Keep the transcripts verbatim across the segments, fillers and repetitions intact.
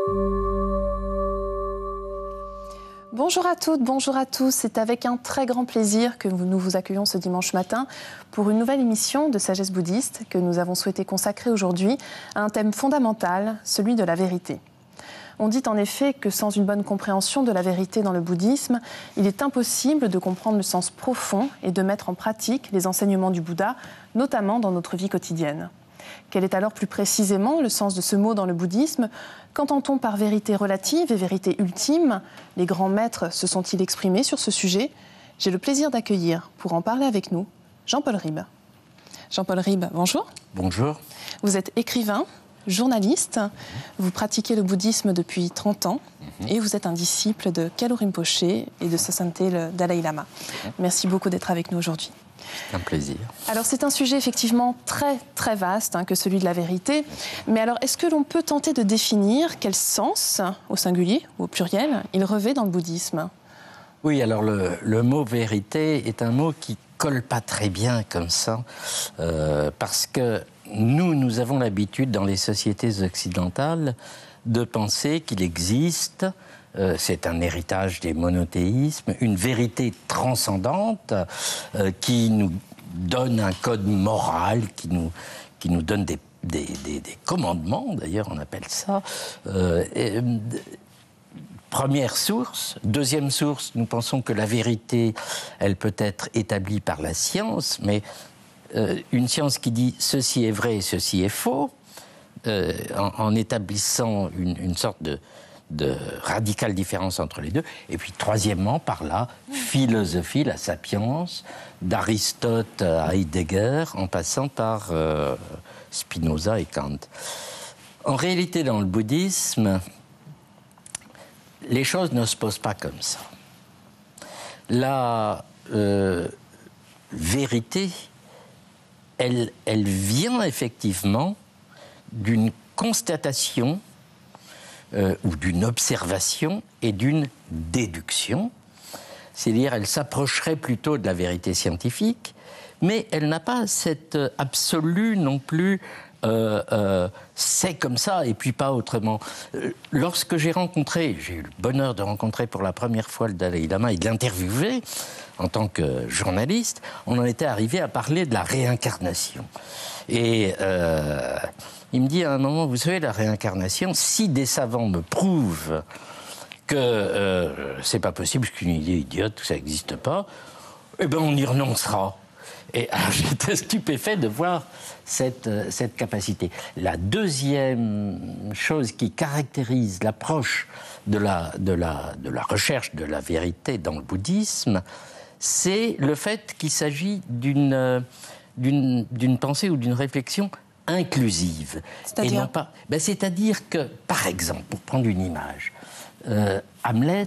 Bonjour à toutes, bonjour à tous. C'est avec un très grand plaisir que nous vous accueillons ce dimanche matin pour une nouvelle émission de Sagesse bouddhiste que nous avons souhaité consacrer aujourd'hui à un thème fondamental, celui de la vérité. On dit en effet que sans une bonne compréhension de la vérité dans le bouddhisme, il est impossible de comprendre le sens profond et de mettre en pratique les enseignements du Bouddha, notamment dans notre vie quotidienne. Quel est alors plus précisément le sens de ce mot dans le bouddhisme? Qu'entend-on par vérité relative et vérité ultime? Les grands maîtres se sont-ils exprimés sur ce sujet? J'ai le plaisir d'accueillir, pour en parler avec nous, Jean-Paul Ribes. Jean-Paul Ribes, bonjour. Bonjour. Vous êtes écrivain, journaliste, vous pratiquez le bouddhisme depuis trente ans mm-hmm. et vous êtes un disciple de Kalu Rinpoché et de sa sainteté le Dalai Lama. Mm-hmm. Merci beaucoup d'être avec nous aujourd'hui. C'est un plaisir. Alors c'est un sujet effectivement très très vaste hein, que celui de la vérité. Mais alors est-ce que l'on peut tenter de définir quel sens, au singulier ou au pluriel, il revêt dans le bouddhisme? Oui, alors le, le mot vérité est un mot qui colle pas très bien comme ça, euh, parce que nous, nous avons l'habitude dans les sociétés occidentales de penser qu'il existe, euh, c'est un héritage des monothéismes, une vérité transcendante euh, qui nous donne un code moral, qui nous, qui nous donne des, des, des, des commandements, d'ailleurs on appelle ça. Euh, et, Première source. Deuxième source, nous pensons que la vérité, elle peut être établie par la science, mais euh, une science qui dit ceci est vrai et ceci est faux, euh, en, en établissant une, une sorte de, de radicale différence entre les deux. Et puis troisièmement, par la philosophie, la sapience, d'Aristote à Heidegger, en passant par euh, Spinoza et Kant. En réalité, dans le bouddhisme, les choses ne se posent pas comme ça. La euh, vérité, elle, elle vient effectivement d'une constatation euh, ou d'une observation et d'une déduction. C'est-à-dire, elle s'approcherait plutôt de la vérité scientifique, mais elle n'a pas cet absolu non plus. Euh, euh, c'est comme ça et puis pas autrement. Euh, lorsque j'ai rencontré, j'ai eu le bonheur de rencontrer pour la première fois le Dalai Lama et de l'interviewer en tant que journaliste, on en était arrivé à parler de la réincarnation. Et euh, il me dit à un moment, vous savez, la réincarnation, si des savants me prouvent que euh, c'est pas possible, c'est une idée idiote, que ça n'existe pas, eh ben on y renoncera. Et alors, j'étais stupéfait de voir cette, cette capacité. La deuxième chose qui caractérise l'approche de la, de, la, de la recherche de la vérité dans le bouddhisme, c'est le fait qu'il s'agit d'une, d'une, d'une pensée ou d'une réflexion inclusive. C'est-à-dire ? Et non pas, ben c'est-à-dire que, par exemple, pour prendre une image, euh, Hamlet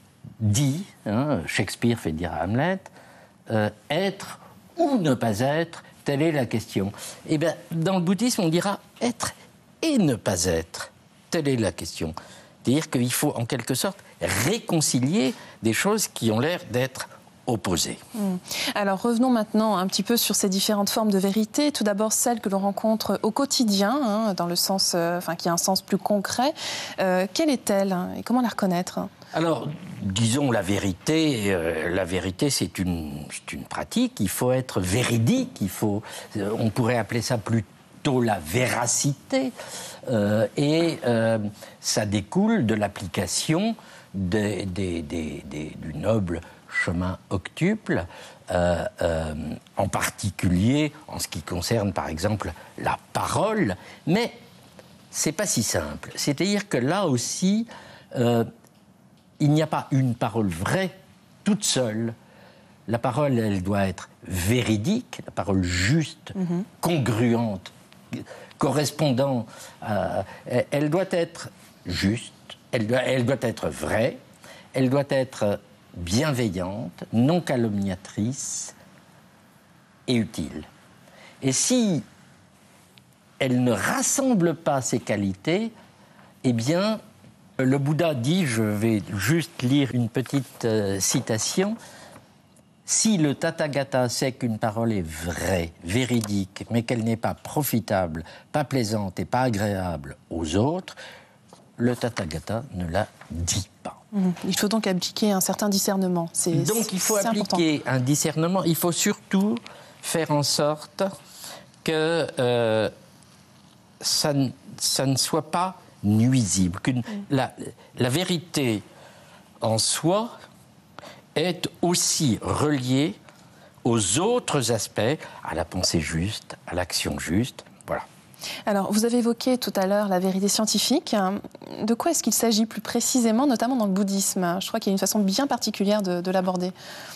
dit, hein, Shakespeare fait dire à Hamlet, euh, être ou ne pas être, telle est la question. Eh bien, dans le bouddhisme, on dira être et ne pas être, telle est la question. C'est-à-dire qu'il faut, en quelque sorte, réconcilier des choses qui ont l'air d'être opposées. Mmh. Alors, revenons maintenant un petit peu sur ces différentes formes de vérité. Tout d'abord, celle que l'on rencontre au quotidien, hein, dans le sens, euh, enfin, qui a un sens plus concret. Euh, quelle est-elle hein, et comment la reconnaître ? Alors, disons la vérité, euh, la vérité c'est une, c'est une pratique, il faut être véridique, il faut, euh, on pourrait appeler ça plutôt la véracité, euh, et euh, ça découle de l'application des, des, des, des, du noble chemin octuple, euh, euh, en particulier en ce qui concerne par exemple la parole, mais c'est pas si simple, c'est-à-dire que là aussi, euh, il n'y a pas une parole vraie, toute seule. La parole, elle doit être véridique, la parole juste, mm-hmm. congruente, correspondant. À, elle doit être juste, elle doit, elle doit être vraie, elle doit être bienveillante, non calomniatrice et utile. Et si elle ne rassemble pas ces qualités, eh bien, le Bouddha dit, je vais juste lire une petite euh, citation, « Si le Tathagata sait qu'une parole est vraie, véridique, mais qu'elle n'est pas profitable, pas plaisante et pas agréable aux autres, le Tathagata ne la dit pas. Mmh. Il faut donc appliquer un certain discernement. C'est, donc il faut c'est appliquer important. un discernement. Il faut surtout faire en sorte que euh, ça, ne, ça ne soit pas nuisible. Que mmh. la, la vérité en soi est aussi reliée aux autres aspects, à la pensée juste, à l'action juste. Voilà. Alors, vous avez évoqué tout à l'heure la vérité scientifique. De quoi est-ce qu'il s'agit plus précisément, notamment dans le bouddhisme? Je crois qu'il y a une façon bien particulière de, de l'aborder.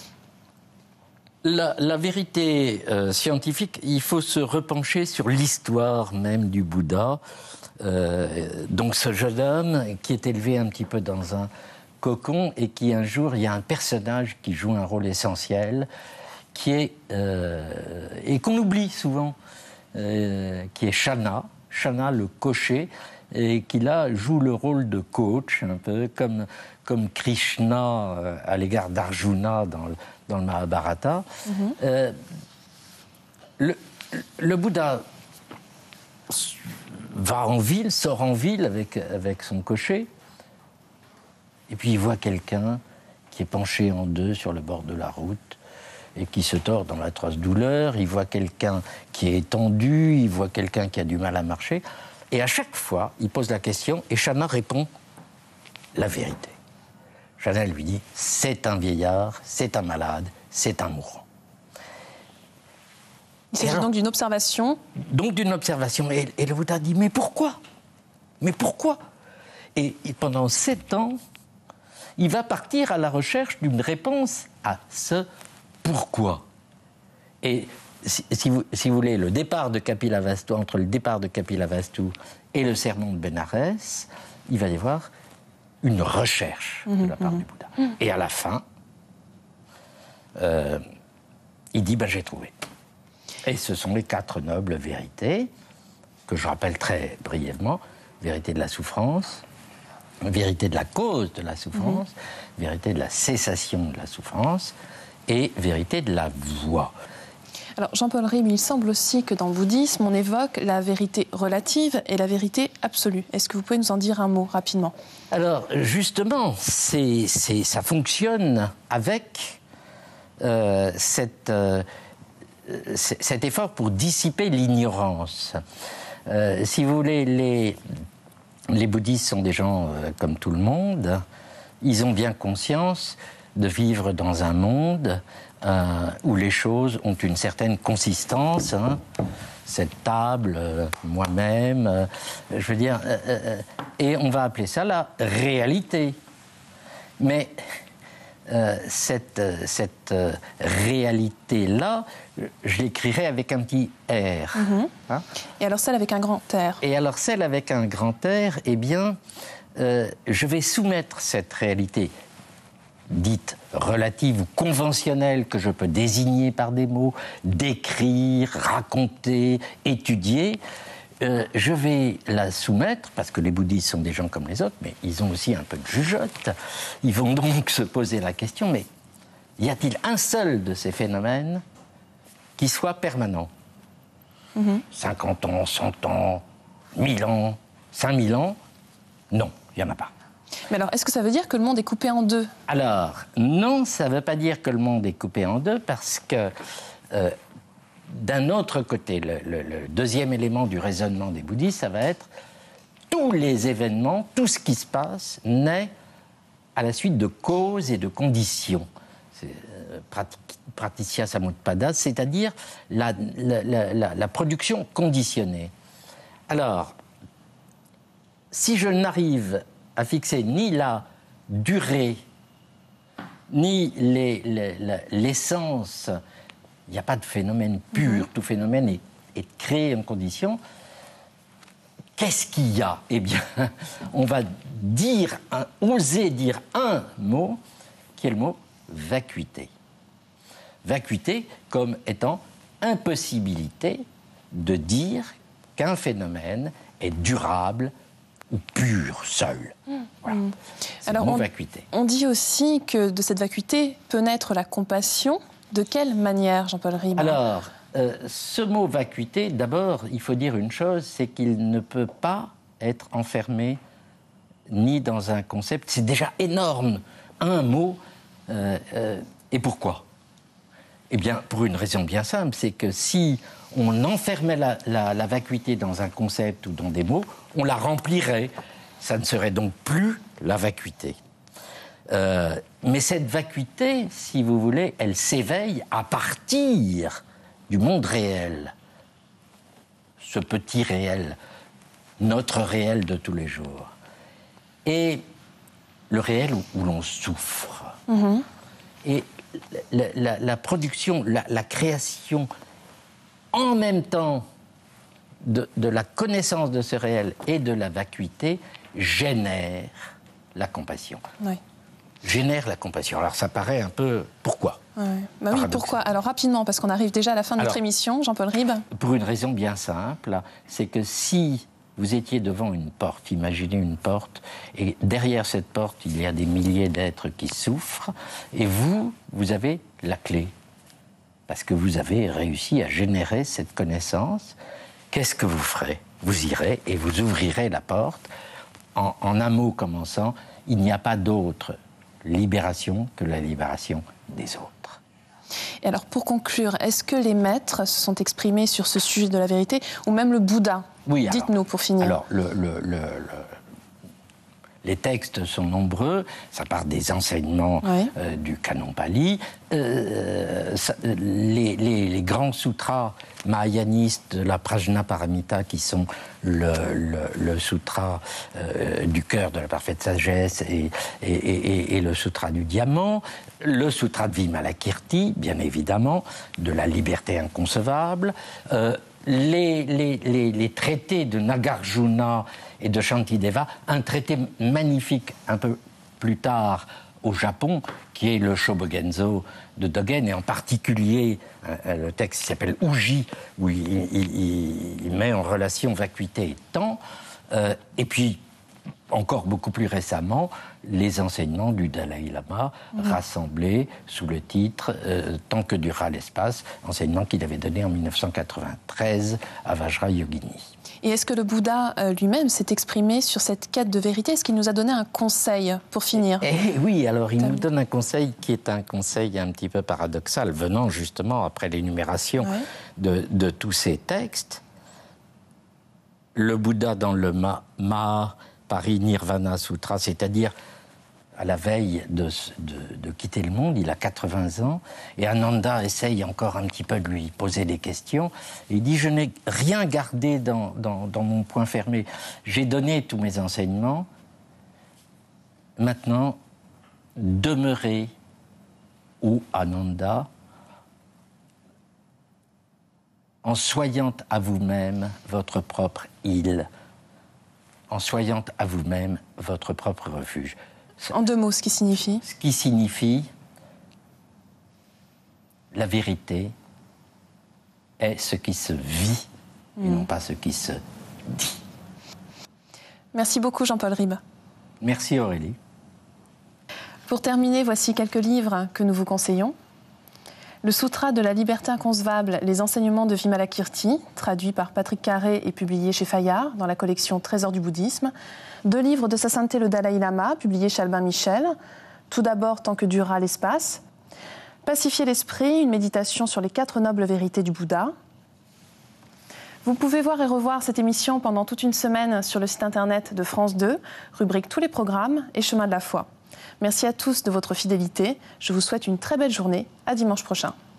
La, la vérité euh, scientifique, il faut se repencher sur l'histoire même du Bouddha. Euh, donc ce jeune homme qui est élevé un petit peu dans un cocon et qui un jour, il y a un personnage qui joue un rôle essentiel, qui est, euh, et qu'on oublie souvent, euh, qui est Shana, Shana le cocher, et qui là joue le rôle de coach, un peu comme, comme Krishna euh, à l'égard d'Arjuna dans le, dans le Mahabharata. Mm-hmm. euh, le, le Bouddha va en ville, sort en ville avec, avec son cocher, et puis il voit quelqu'un qui est penché en deux sur le bord de la route, et qui se tord dans l'atroce douleur, il voit quelqu'un qui est étendu, il voit quelqu'un qui a du mal à marcher, et à chaque fois, il pose la question, et Shana répond la vérité. Shana lui dit, c'est un vieillard, c'est un malade, c'est un mourant. Il s'agit donc d'une observation. Donc d'une observation, et, et le Bouddha dit, mais pourquoi? Mais pourquoi? Et, et pendant sept ans, il va partir à la recherche d'une réponse à ce pourquoi. Et si, si, vous, si vous voulez, le départ de Kapilavastu, entre le départ de Kapilavastu et le sermon de Bénarès, il va y avoir une recherche mmh, de la part mmh. du Bouddha. Mmh. Et à la fin, euh, il dit, ben, j'ai trouvé. Et ce sont les quatre nobles vérités, que je rappelle très brièvement, vérité de la souffrance, vérité de la cause de la souffrance, mmh. vérité de la cessation de la souffrance, et vérité de la voie. Alors, Jean-Paul Rime, il semble aussi que dans le bouddhisme, on évoque la vérité relative et la vérité absolue. Est-ce que vous pouvez nous en dire un mot rapidement? Alors, justement, c'est, c'est, ça fonctionne avec euh, cette, euh, cet effort pour dissiper l'ignorance. Euh, si vous voulez, les, les bouddhistes sont des gens euh, comme tout le monde. Ils ont bien conscience de vivre dans un monde euh, où les choses ont une certaine consistance. Hein. Cette table, euh, moi-même, euh, je veux dire, euh, euh, et on va appeler ça la réalité. Mais euh, cette, cette euh, réalité-là, je l'écrirai avec un petit R. Mm-hmm. Hein. Et alors celle avec un grand R? Et alors celle avec un grand R, eh bien, euh, je vais soumettre cette réalité dite relative ou conventionnelle, que je peux désigner par des mots, décrire, raconter, étudier, euh, je vais la soumettre, parce que les bouddhistes sont des gens comme les autres, mais ils ont aussi un peu de jugeote. Ils vont donc se poser la question, mais y a-t-il un seul de ces phénomènes qui soit permanent? Mm-hmm. cinquante ans, cent ans, mille ans, cinq mille ans? Non, il n'y en a pas. Mais alors, est-ce que ça veut dire que le monde est coupé en deux? Alors, non, ça ne veut pas dire que le monde est coupé en deux, parce que, euh, d'un autre côté, le, le, le deuxième élément du raisonnement des bouddhistes, ça va être tous les événements, tout ce qui se passe, naît à la suite de causes et de conditions. C'est euh, praticya samutpada, c'est-à-dire la, la, la, la, la production conditionnée. Alors, si je n'arrive à fixer ni la durée, ni les, les, l'essence, il n'y a pas de phénomène pur, mmh. tout phénomène est, est créé en condition. Qu'est-ce qu'il y a? Eh bien, on va dire, un, oser dire un mot, qui est le mot vacuité. Vacuité comme étant impossibilité de dire qu'un phénomène est durable ou pur, seul. Mmh. Voilà. Mmh. C'est Alors, le mot on, vacuité. On dit aussi que de cette vacuité peut naître la compassion. De quelle manière, Jean-Paul Rime? Alors, euh, ce mot vacuité, d'abord, il faut dire une chose, c'est qu'il ne peut pas être enfermé ni dans un concept. C'est déjà énorme. Un mot. Euh, euh, et pourquoi? Eh bien, pour une raison bien simple, c'est que si on enfermait la, la, la vacuité dans un concept ou dans des mots, on la remplirait. Ça ne serait donc plus la vacuité. Euh, mais cette vacuité, si vous voulez, elle s'éveille à partir du monde réel. Ce petit réel, notre réel de tous les jours. Et le réel où, où l'on souffre. Mmh. Et la, la, la production, la, la création, en même temps de, de la connaissance de ce réel et de la vacuité, génère la compassion. Oui. Génère la compassion. Alors ça paraît un peu... Pourquoi? Ouais. Bah oui, pourquoi? Alors rapidement, parce qu'on arrive déjà à la fin de Alors, notre émission, Jean-Paul Ribes. Pour une raison bien simple, c'est que si vous étiez devant une porte, imaginez une porte, et derrière cette porte, il y a des milliers d'êtres qui souffrent, et vous, vous avez la clé. Parce que vous avez réussi à générer cette connaissance. Qu'est-ce que vous ferez? Vous irez et vous ouvrirez la porte. En, en un mot commençant, il n'y a pas d'autre libération que la libération des autres. Et alors, pour conclure, est-ce que les maîtres se sont exprimés sur ce sujet de la vérité, ou même le Bouddha? Oui, dites-nous pour finir. Alors, le, le, le, le, les textes sont nombreux, ça part des enseignements oui. euh, du canon Pali. Euh, ça, les, les, les grands sutras mahayanistes de la Prajnaparamita, qui sont le, le, le sutra euh, du cœur de la parfaite sagesse et, et, et, et le sutra du diamant, le sutra de Vimalakirti, bien évidemment, de la liberté inconcevable, euh, les, les, les, les traités de Nagarjuna et de Shantideva, un traité magnifique un peu plus tard au Japon, qui est le Shobogenzo de Dogen, et en particulier euh, le texte qui s'appelle Uji, où il, il, il, il met en relation vacuité et temps, euh, et puis encore beaucoup plus récemment, les enseignements du Dalai Lama, mmh. rassemblés sous le titre euh, « Tant que durera l'espace », enseignement qu'il avait donné en mille neuf cent quatre-vingt-treize à Vajrayogini. Et est-ce que le Bouddha euh, lui-même s'est exprimé sur cette quête de vérité? Est-ce qu'il nous a donné un conseil pour finir? Eh oui, alors il nous donne un conseil qui est un conseil un petit peu paradoxal, venant justement après l'énumération ouais. de, de tous ces textes. Le Bouddha dans le Ma, Ma Parinirvana Sutra, c'est-à-dire à la veille de, de, de quitter le monde, il a quatre-vingts ans, et Ananda essaye encore un petit peu de lui poser des questions. Et il dit « Je n'ai rien gardé dans, dans, dans mon poing fermé. J'ai donné tous mes enseignements. Maintenant, demeurez où Ananda, en soyant à vous-même votre propre île, en soyant à vous-même votre propre refuge. » En deux mots, ce qui signifie? Ce qui signifie la vérité est ce qui se vit mmh. et non pas ce qui se dit. Merci beaucoup Jean-Paul Ribes. Merci Aurélie. Pour terminer, voici quelques livres que nous vous conseillons. Le Sutra de la liberté inconcevable, les enseignements de Vimalakirti, traduit par Patrick Carré et publié chez Fayard dans la collection Trésors du bouddhisme. Deux livres de Sa Sainteté le Dalai Lama, publiés chez Albin Michel. Tout d'abord, Tant que durera l'espace. Pacifier l'esprit, une méditation sur les quatre nobles vérités du Bouddha. Vous pouvez voir et revoir cette émission pendant toute une semaine sur le site internet de France deux, rubrique Tous les programmes et Chemin de la foi. Merci à tous de votre fidélité. Je vous souhaite une très belle journée. À dimanche prochain.